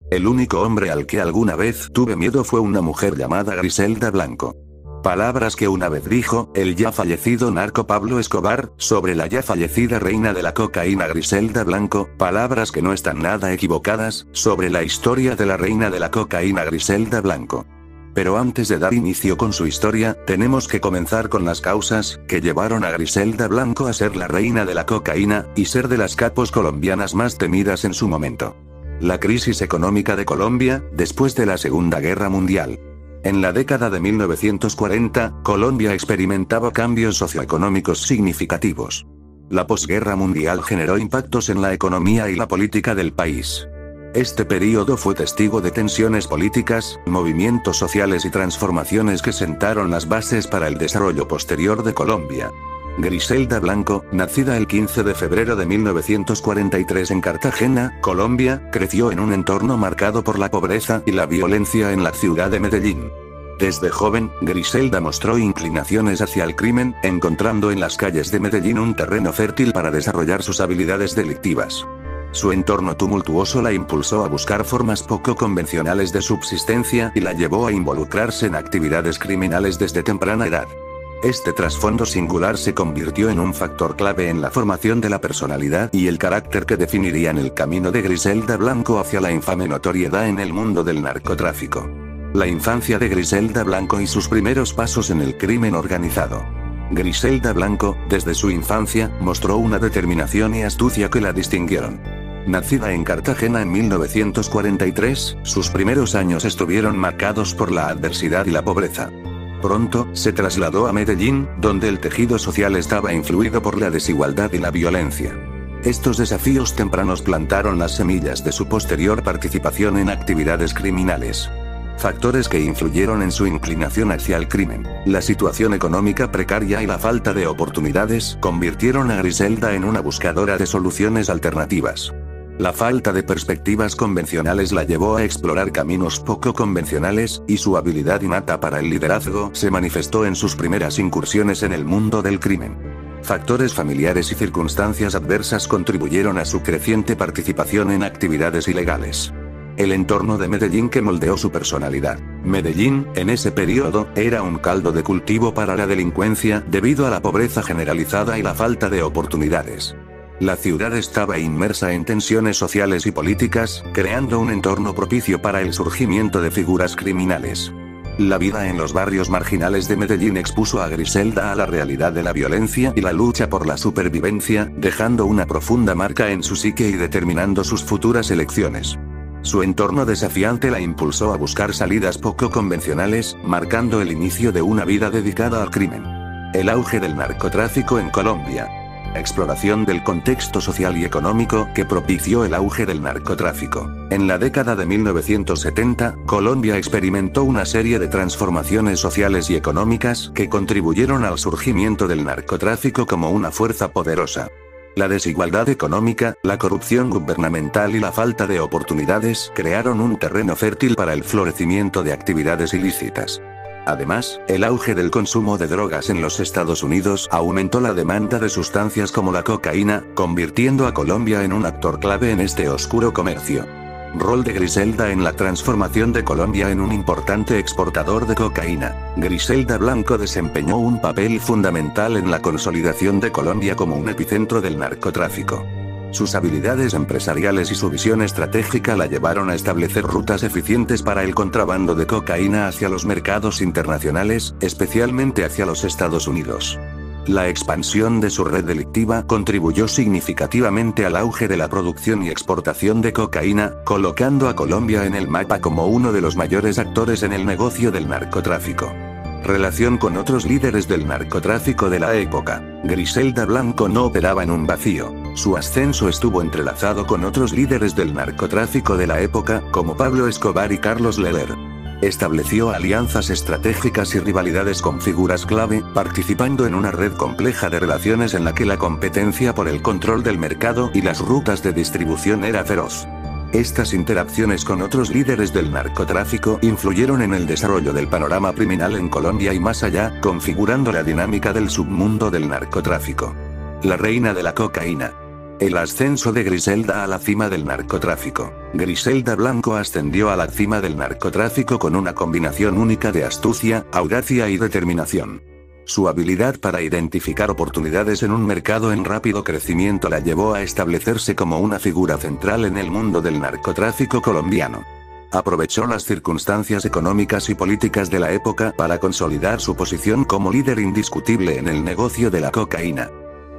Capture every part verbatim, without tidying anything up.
El único hombre al que alguna vez tuve miedo fue una mujer llamada Griselda Blanco. Palabras que una vez dijo, el ya fallecido narco Pablo Escobar, sobre la ya fallecida reina de la cocaína Griselda Blanco, palabras que no están nada equivocadas, sobre la historia de la reina de la cocaína Griselda Blanco. Pero antes de dar inicio con su historia, tenemos que comenzar con las causas, que llevaron a Griselda Blanco a ser la reina de la cocaína, y ser de las capos colombianas más temidas en su momento. La crisis económica de Colombia, después de la Segunda Guerra Mundial. En la década de mil novecientos cuarenta, Colombia experimentaba cambios socioeconómicos significativos. La posguerra mundial generó impactos en la economía y la política del país. Este período fue testigo de tensiones políticas, movimientos sociales y transformaciones que sentaron las bases para el desarrollo posterior de Colombia. Griselda Blanco, nacida el quince de febrero de mil novecientos cuarenta y tres en Cartagena, Colombia, creció en un entorno marcado por la pobreza y la violencia en la ciudad de Medellín. Desde joven, Griselda mostró inclinaciones hacia el crimen, encontrando en las calles de Medellín un terreno fértil para desarrollar sus habilidades delictivas. Su entorno tumultuoso la impulsó a buscar formas poco convencionales de subsistencia y la llevó a involucrarse en actividades criminales desde temprana edad. Este trasfondo singular se convirtió en un factor clave en la formación de la personalidad y el carácter que definirían el camino de Griselda Blanco hacia la infame notoriedad en el mundo del narcotráfico. La infancia de Griselda Blanco y sus primeros pasos en el crimen organizado. Griselda Blanco, desde su infancia, mostró una determinación y astucia que la distinguieron. Nacida en Cartagena en mil novecientos cuarenta y tres, sus primeros años estuvieron marcados por la adversidad y la pobreza. Pronto, se trasladó a Medellín, donde el tejido social estaba influido por la desigualdad y la violencia. Estos desafíos tempranos plantaron las semillas de su posterior participación en actividades criminales. Factores que influyeron en su inclinación hacia el crimen, la situación económica precaria y la falta de oportunidades, convirtieron a Griselda en una buscadora de soluciones alternativas. La falta de perspectivas convencionales la llevó a explorar caminos poco convencionales, y su habilidad innata para el liderazgo se manifestó en sus primeras incursiones en el mundo del crimen. Factores familiares y circunstancias adversas contribuyeron a su creciente participación en actividades ilegales. El entorno de Medellín que moldeó su personalidad. Medellín, en ese periodo, era un caldo de cultivo para la delincuencia, debido a la pobreza generalizada y la falta de oportunidades. La ciudad estaba inmersa en tensiones sociales y políticas, creando un entorno propicio para el surgimiento de figuras criminales. La vida en los barrios marginales de Medellín expuso a Griselda a la realidad de la violencia y la lucha por la supervivencia, dejando una profunda marca en su psique y determinando sus futuras elecciones. Su entorno desafiante la impulsó a buscar salidas poco convencionales, marcando el inicio de una vida dedicada al crimen. El auge del narcotráfico en Colombia. Exploración del contexto social y económico que propició el auge del narcotráfico. En la década de mil novecientos setenta, Colombia experimentó una serie de transformaciones sociales y económicas que contribuyeron al surgimiento del narcotráfico como una fuerza poderosa. La desigualdad económica, la corrupción gubernamental y la falta de oportunidades crearon un terreno fértil para el florecimiento de actividades ilícitas. Además, el auge del consumo de drogas en los Estados Unidos aumentó la demanda de sustancias como la cocaína, convirtiendo a Colombia en un actor clave en este oscuro comercio. Rol de Griselda en la transformación de Colombia en un importante exportador de cocaína. Griselda Blanco desempeñó un papel fundamental en la consolidación de Colombia como un epicentro del narcotráfico. Sus habilidades empresariales y su visión estratégica la llevaron a establecer rutas eficientes para el contrabando de cocaína hacia los mercados internacionales, especialmente hacia los Estados Unidos. La expansión de su red delictiva contribuyó significativamente al auge de la producción y exportación de cocaína, colocando a Colombia en el mapa como uno de los mayores actores en el negocio del narcotráfico. Relación con otros líderes del narcotráfico de la época. Griselda Blanco no operaba en un vacío. Su ascenso estuvo entrelazado con otros líderes del narcotráfico de la época, como Pablo Escobar y Carlos Leder. Estableció alianzas estratégicas y rivalidades con figuras clave, participando en una red compleja de relaciones en la que la competencia por el control del mercado y las rutas de distribución era feroz. Estas interacciones con otros líderes del narcotráfico influyeron en el desarrollo del panorama criminal en Colombia y más allá, configurando la dinámica del submundo del narcotráfico. La reina de la cocaína. El ascenso de Griselda a la cima del narcotráfico. Griselda Blanco ascendió a la cima del narcotráfico con una combinación única de astucia, audacia y determinación. Su habilidad para identificar oportunidades en un mercado en rápido crecimiento la llevó a establecerse como una figura central en el mundo del narcotráfico colombiano. Aprovechó las circunstancias económicas y políticas de la época para consolidar su posición como líder indiscutible en el negocio de la cocaína.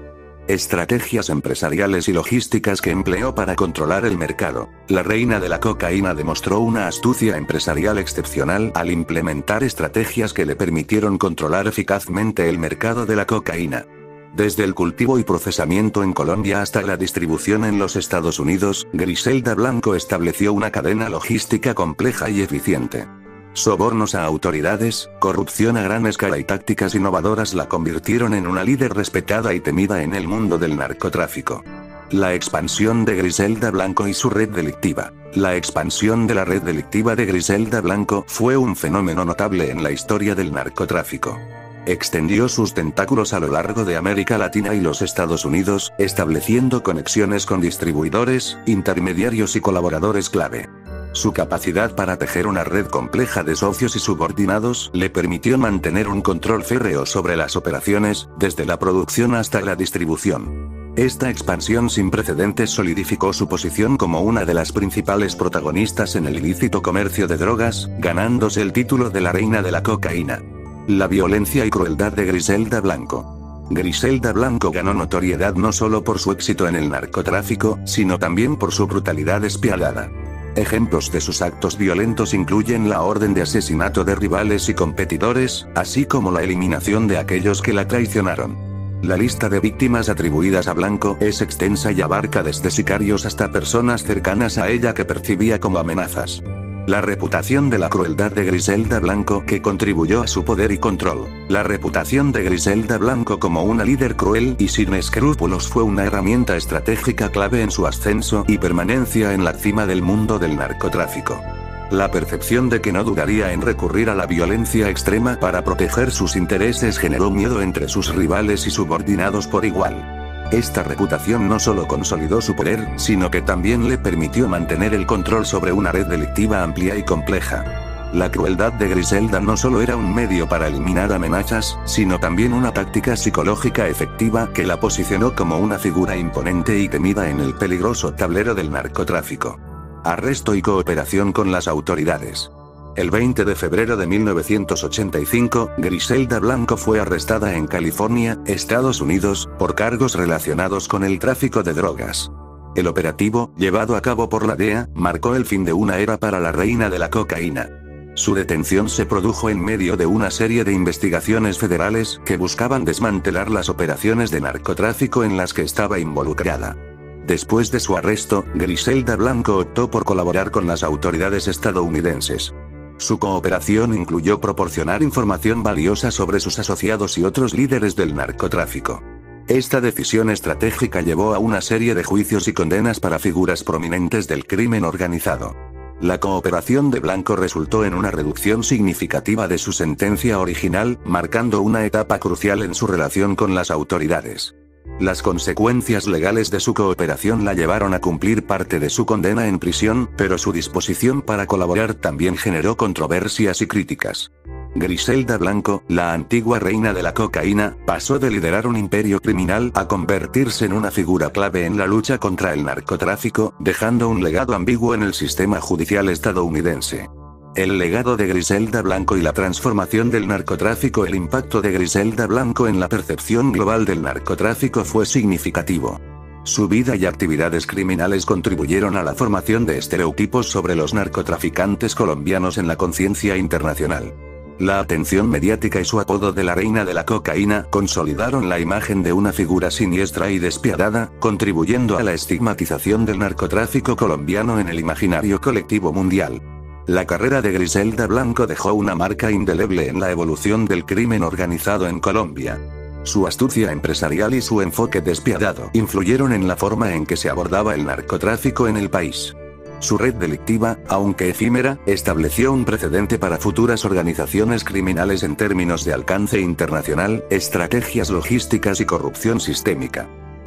Estrategias empresariales y logísticas que empleó para controlar el mercado. La reina de la cocaína demostró una astucia empresarial excepcional al implementar estrategias que le permitieron controlar eficazmente el mercado de la cocaína. Desde el cultivo y procesamiento en Colombia hasta la distribución en los Estados Unidos, Griselda Blanco estableció una cadena logística compleja y eficiente. Sobornos a autoridades, corrupción a gran escala y tácticas innovadoras la convirtieron en una líder respetada y temida en el mundo del narcotráfico. La expansión de Griselda Blanco y su red delictiva. La expansión de la red delictiva de Griselda Blanco fue un fenómeno notable en la historia del narcotráfico. Extendió sus tentáculos a lo largo de América Latina y los Estados Unidos, estableciendo conexiones con distribuidores, intermediarios y colaboradores clave. Su capacidad para tejer una red compleja de socios y subordinados le permitió mantener un control férreo sobre las operaciones, desde la producción hasta la distribución. Esta expansión sin precedentes solidificó su posición como una de las principales protagonistas en el ilícito comercio de drogas, ganándose el título de la reina de la cocaína. La violencia y crueldad de Griselda Blanco. Griselda Blanco ganó notoriedad no solo por su éxito en el narcotráfico, sino también por su brutalidad despiadada. Ejemplos de sus actos violentos incluyen la orden de asesinato de rivales y competidores, así como la eliminación de aquellos que la traicionaron. La lista de víctimas atribuidas a Blanco es extensa y abarca desde sicarios hasta personas cercanas a ella que percibía como amenazas. La reputación de la crueldad de Griselda Blanco que contribuyó a su poder y control. La reputación de Griselda Blanco como una líder cruel y sin escrúpulos fue una herramienta estratégica clave en su ascenso y permanencia en la cima del mundo del narcotráfico. La percepción de que no dudaría en recurrir a la violencia extrema para proteger sus intereses generó miedo entre sus rivales y subordinados por igual. Esta reputación no solo consolidó su poder, sino que también le permitió mantener el control sobre una red delictiva amplia y compleja. La crueldad de Griselda no solo era un medio para eliminar amenazas, sino también una táctica psicológica efectiva que la posicionó como una figura imponente y temida en el peligroso tablero del narcotráfico. Arresto y cooperación con las autoridades. El veinte de febrero de mil novecientos ochenta y cinco, Griselda Blanco fue arrestada en California, Estados Unidos, por cargos relacionados con el tráfico de drogas. El operativo, llevado a cabo por la D E A, marcó el fin de una era para la reina de la cocaína. Su detención se produjo en medio de una serie de investigaciones federales que buscaban desmantelar las operaciones de narcotráfico en las que estaba involucrada. Después de su arresto, Griselda Blanco optó por colaborar con las autoridades estadounidenses. Su cooperación incluyó proporcionar información valiosa sobre sus asociados y otros líderes del narcotráfico. Esta decisión estratégica llevó a una serie de juicios y condenas para figuras prominentes del crimen organizado. La cooperación de Blanco resultó en una reducción significativa de su sentencia original, marcando una etapa crucial en su relación con las autoridades. Las consecuencias legales de su cooperación la llevaron a cumplir parte de su condena en prisión, pero su disposición para colaborar también generó controversias y críticas. Griselda Blanco, la antigua reina de la cocaína, pasó de liderar un imperio criminal a convertirse en una figura clave en la lucha contra el narcotráfico, dejando un legado ambiguo en el sistema judicial estadounidense. El legado de Griselda Blanco y la transformación del narcotráfico. El impacto de Griselda Blanco en la percepción global del narcotráfico fue significativo. Su vida y actividades criminales contribuyeron a la formación de estereotipos sobre los narcotraficantes colombianos en la conciencia internacional. La atención mediática y su apodo de la reina de la cocaína consolidaron la imagen de una figura siniestra y despiadada, contribuyendo a la estigmatización del narcotráfico colombiano en el imaginario colectivo mundial. La carrera de Griselda Blanco dejó una marca indeleble en la evolución del crimen organizado en Colombia. Su astucia empresarial y su enfoque despiadado influyeron en la forma en que se abordaba el narcotráfico en el país. Su red delictiva, aunque efímera, estableció un precedente para futuras organizaciones criminales en términos de alcance internacional, estrategias logísticas y corrupción sistémica.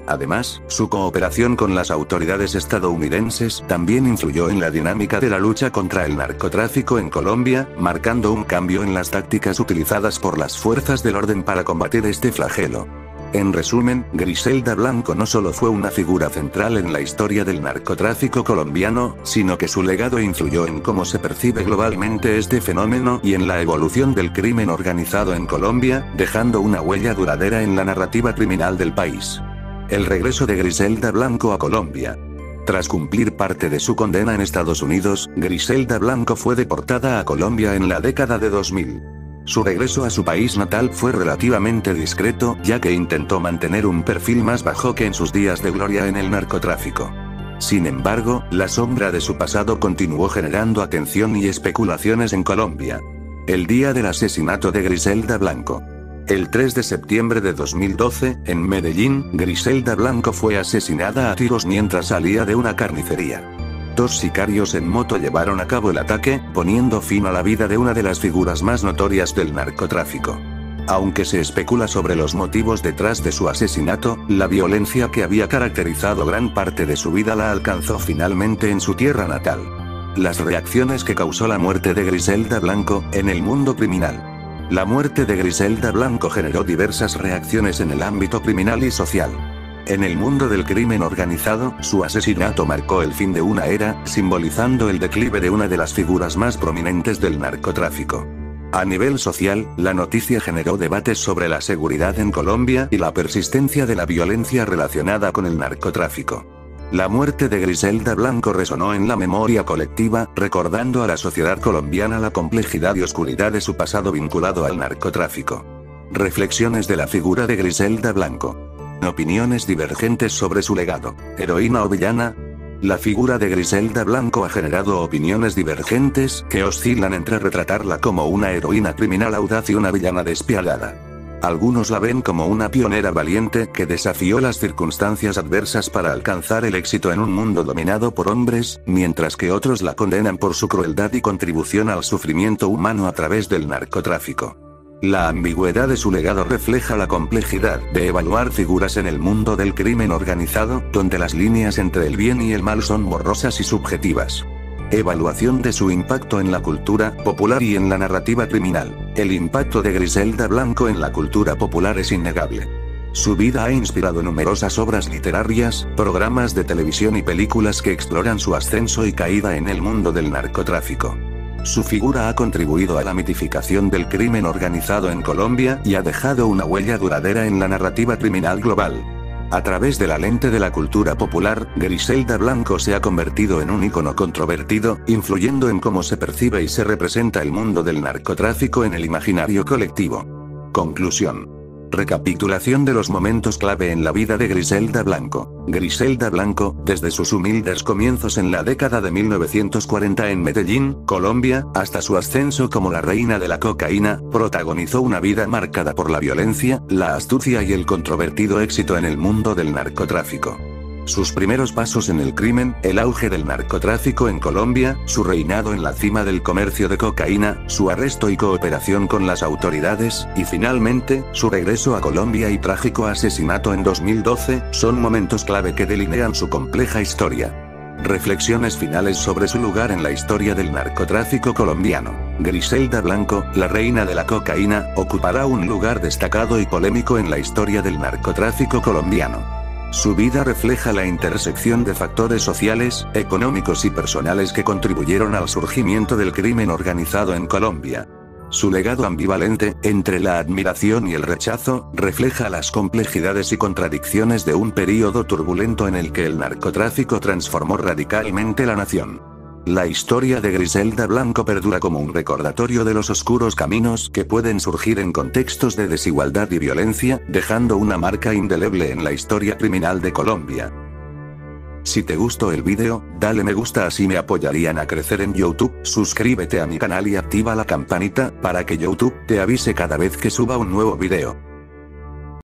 Además, su cooperación con las autoridades estadounidenses también influyó en la dinámica de la lucha contra el narcotráfico en Colombia, marcando un cambio en las tácticas utilizadas por las fuerzas del orden para combatir este flagelo. En resumen, Griselda Blanco no solo fue una figura central en la historia del narcotráfico colombiano, sino que su legado influyó en cómo se percibe globalmente este fenómeno y en la evolución del crimen organizado en Colombia, dejando una huella duradera en la narrativa criminal del país. El regreso de Griselda Blanco a Colombia. Tras cumplir parte de su condena en Estados Unidos, Griselda Blanco fue deportada a Colombia en la década de dos mil. Su regreso a su país natal fue relativamente discreto, ya que intentó mantener un perfil más bajo que en sus días de gloria en el narcotráfico. Sin embargo, la sombra de su pasado continuó generando atención y especulaciones en Colombia. El día del asesinato de Griselda Blanco. El tres de septiembre de dos mil doce, en Medellín, Griselda Blanco fue asesinada a tiros mientras salía de una carnicería. Dos sicarios en moto llevaron a cabo el ataque, poniendo fin a la vida de una de las figuras más notorias del narcotráfico. Aunque se especula sobre los motivos detrás de su asesinato, la violencia que había caracterizado gran parte de su vida la alcanzó finalmente en su tierra natal. Las reacciones que causó la muerte de Griselda Blanco en el mundo criminal. La muerte de Griselda Blanco generó diversas reacciones en el ámbito criminal y social. En el mundo del crimen organizado, su asesinato marcó el fin de una era, simbolizando el declive de una de las figuras más prominentes del narcotráfico. A nivel social, la noticia generó debates sobre la seguridad en Colombia y la persistencia de la violencia relacionada con el narcotráfico. La muerte de Griselda Blanco resonó en la memoria colectiva, recordando a la sociedad colombiana la complejidad y oscuridad de su pasado vinculado al narcotráfico. Reflexiones de la figura de Griselda Blanco. Opiniones divergentes sobre su legado. ¿Heroína o villana? La figura de Griselda Blanco ha generado opiniones divergentes que oscilan entre retratarla como una heroína criminal audaz y una villana despiadada. Algunos la ven como una pionera valiente que desafió las circunstancias adversas para alcanzar el éxito en un mundo dominado por hombres, mientras que otros la condenan por su crueldad y contribución al sufrimiento humano a través del narcotráfico. La ambigüedad de su legado refleja la complejidad de evaluar figuras en el mundo del crimen organizado, donde las líneas entre el bien y el mal son borrosas y subjetivas. Evaluación de su impacto en la cultura popular y en la narrativa criminal. El impacto de Griselda Blanco en la cultura popular es innegable. Su vida ha inspirado numerosas obras literarias, programas de televisión y películas que exploran su ascenso y caída en el mundo del narcotráfico. Su figura ha contribuido a la mitificación del crimen organizado en Colombia y ha dejado una huella duradera en la narrativa criminal global. A través de la lente de la cultura popular, Griselda Blanco se ha convertido en un ícono controvertido, influyendo en cómo se percibe y se representa el mundo del narcotráfico en el imaginario colectivo. Conclusión. Recapitulación de los momentos clave en la vida de Griselda Blanco. Griselda Blanco, desde sus humildes comienzos en la década de mil novecientos cuarenta en Medellín, Colombia, hasta su ascenso como la reina de la cocaína, protagonizó una vida marcada por la violencia, la astucia y el controvertido éxito en el mundo del narcotráfico. Sus primeros pasos en el crimen, el auge del narcotráfico en Colombia, su reinado en la cima del comercio de cocaína, su arresto y cooperación con las autoridades, y finalmente, su regreso a Colombia y trágico asesinato en dos mil doce, son momentos clave que delinean su compleja historia. Reflexiones finales sobre su lugar en la historia del narcotráfico colombiano. Griselda Blanco, la reina de la cocaína, ocupará un lugar destacado y polémico en la historia del narcotráfico colombiano. Su vida refleja la intersección de factores sociales, económicos y personales que contribuyeron al surgimiento del crimen organizado en Colombia. Su legado ambivalente, entre la admiración y el rechazo, refleja las complejidades y contradicciones de un período turbulento en el que el narcotráfico transformó radicalmente la nación. La historia de Griselda Blanco perdura como un recordatorio de los oscuros caminos que pueden surgir en contextos de desigualdad y violencia, dejando una marca indeleble en la historia criminal de Colombia. Si te gustó el vídeo, dale me gusta, así me apoyarían a crecer en YouTube, suscríbete a mi canal y activa la campanita, para que YouTube te avise cada vez que suba un nuevo vídeo.